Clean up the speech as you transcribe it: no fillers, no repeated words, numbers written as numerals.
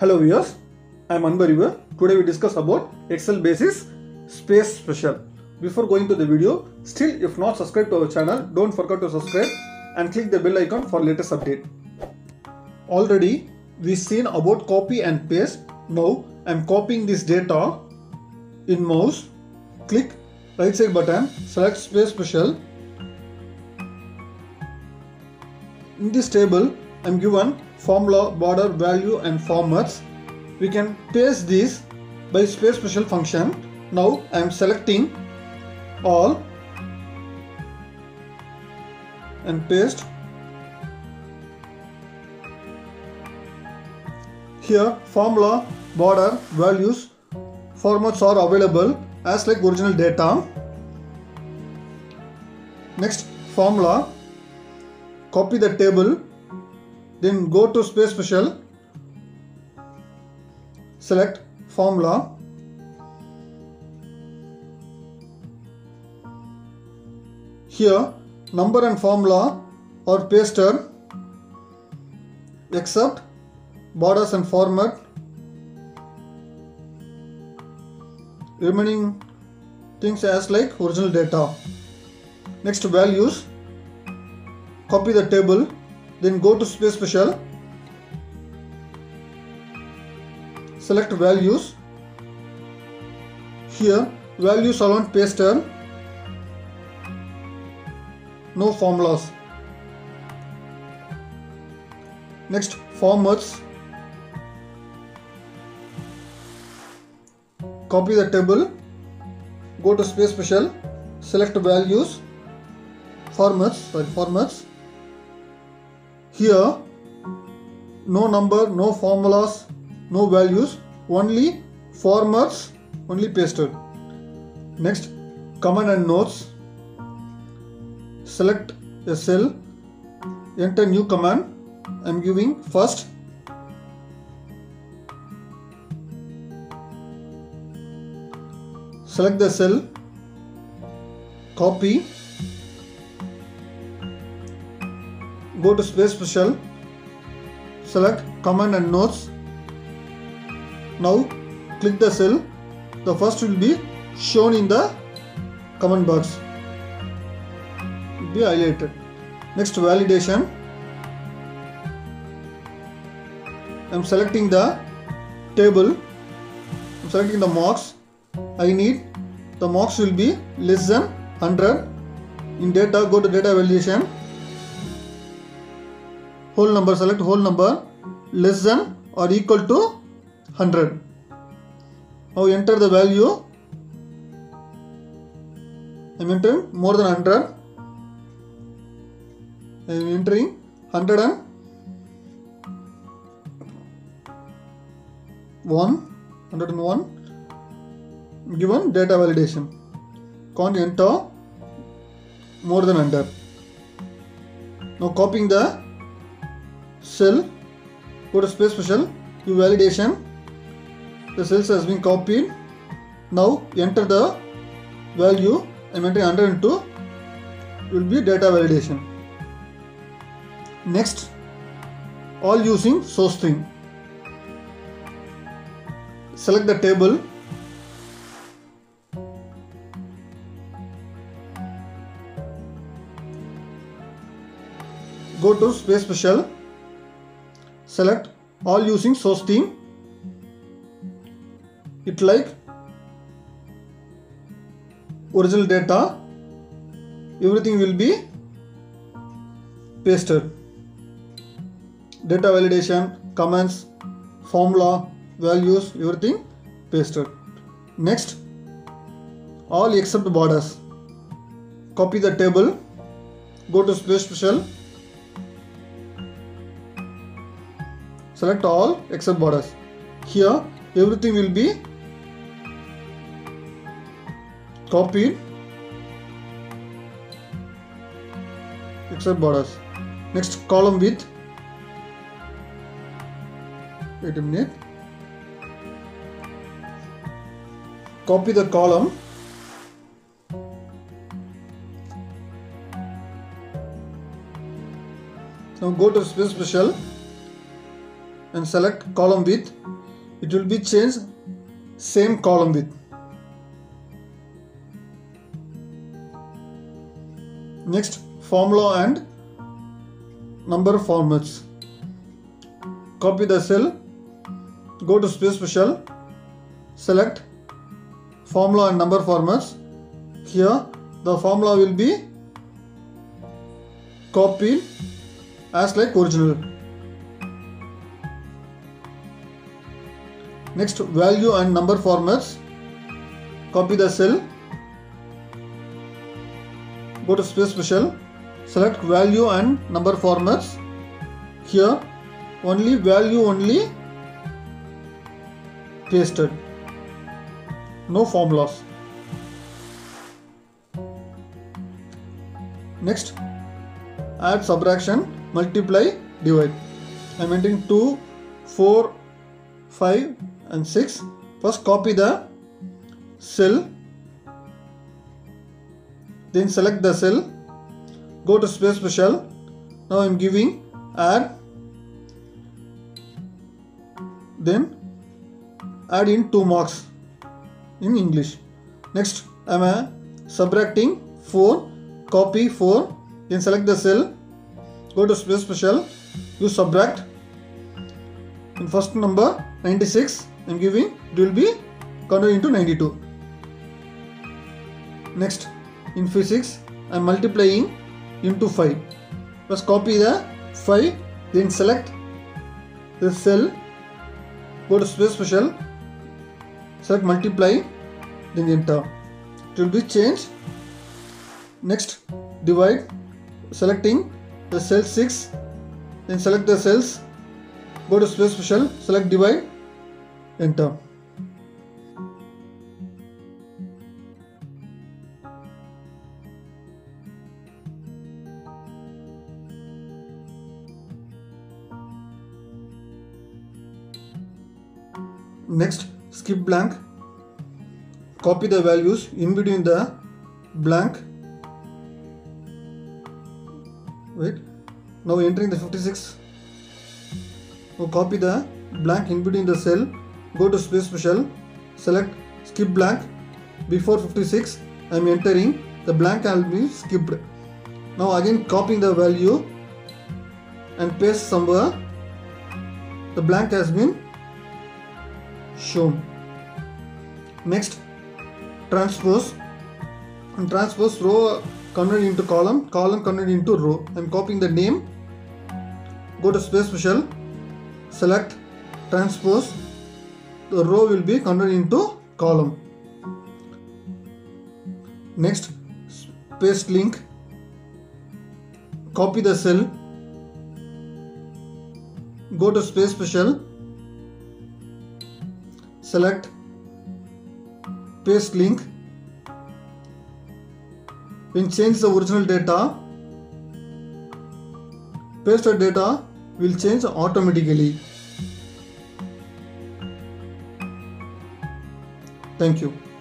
Hello viewers, I am Anbariva. Today we discuss about Excel basis space special. Before going to the video, still if not subscribed to our channel, don't forget to subscribe and click the bell icon for latest update. Already we seen about copy and paste. Now I am copying this data in mouse. Click right side button, select space special. In this table I am given formula, border, value and formats. We can paste these by space special function. Now I am selecting all and paste. Here formula, border, values, formats are available as like original data. Next formula, copy the table, then go to space special, select formula, here number and formula are pasted except borders and format. Remaining things as like original data. Next values, copy the table, then go to space special, select values. Here values alone pasted, no formulas. Next formats, copy the table, go to space special, select values, formats. Here no number, no formulas, no values, only formats, only pasted. Next command and notes, select a cell, enter new command. I am giving first. Select the cell, copy, go to space special, select command and notes. Now click the cell, the first will be shown in the command box, will be highlighted. Next validation, I am selecting the table, I am selecting the marks. I need the marks will be less than 100. In data, go to data validation, whole number, select whole number, less than or equal to 100. Now enter the value. I am entering more than 100. I am entering 101. Given data validation. Can't enter more than 100. Now copying the cell, go to space special, do validation. The cells has been copied. Now enter the value. I am entering 102. Will be data validation. Next, all using source string. Select the table. Go to space special, select all using source theme. It like original data, everything will be pasted. Data validation, comments, formula, values, everything pasted. Next, all except borders. Copy the table, go to space special, select all except borders. Here everything will be copied except borders. Next column width, wait a minute, copy the column, now go to space special, and select column width, it will be changed same column width. Next, formula and number formats. Copy the cell, go to space special, select formula and number formats. Here the formula will be copied as like original. Next, value and number formats. Copy the cell, go to space special, select value and number formats. Here only value only pasted, no formulas. Next, add subtraction, multiply, divide. I am entering 2, 4, 5 and 6. First copy the cell, then select the cell, go to space special. Now I am giving add, then add in 2 marks in English. Next, I am subtracting 4, copy 4, then select the cell, go to space special, use subtract. In first number 96 I am giving, it will be converted into 92. Next, in physics I am multiplying into 5. First copy the 5, then select the cell, go to space special, select multiply, then enter. It will be changed. Next, divide, selecting the cell 6, then select the cells, go to space special, select divide, enter. Next, skip blank, copy the values in between the blank. Wait, now entering the 56. Now copy the blank in between the cell, go to space special, select skip blank. Before 56 I am entering, the blank will be skipped. Now again copying the value and paste somewhere. The blank has been shown. Next, transpose, and transpose row converted into column, column converted into row. I am copying the name, go to space special, select transpose, the row will be converted into column. Next, paste link, copy the cell, go to space special, select paste link. When change the original data, pasted data will change automatically. Thank you.